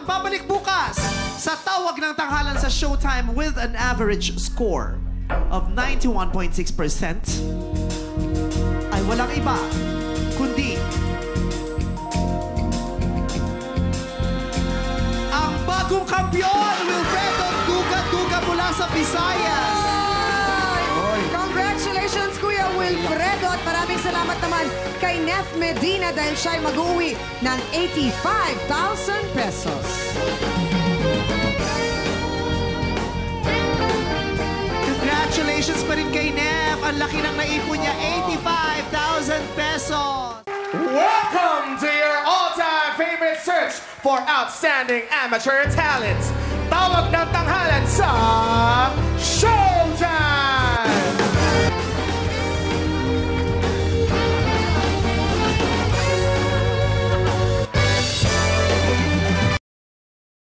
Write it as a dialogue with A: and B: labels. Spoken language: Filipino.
A: ang babalik bukas sa Tawag ng Tanghalan sa Showtime with an average score of 91.6% ay walang iba kundi ang bagong kampiyon, Wilfredo Duga mula sa Visayas.
B: Congratulations, Kuya Wilfredo. At maraming salamat naman kay Nef Medina dahil siya'y mag-uwi ng 85,000 pesos.
A: Congratulations pa rin kay Nef. Ang laki ng naipon niya, 85,000 pesos.
C: Welcome to your all-time favorite search for outstanding amateur talents. Tawag ng Tanghalan sa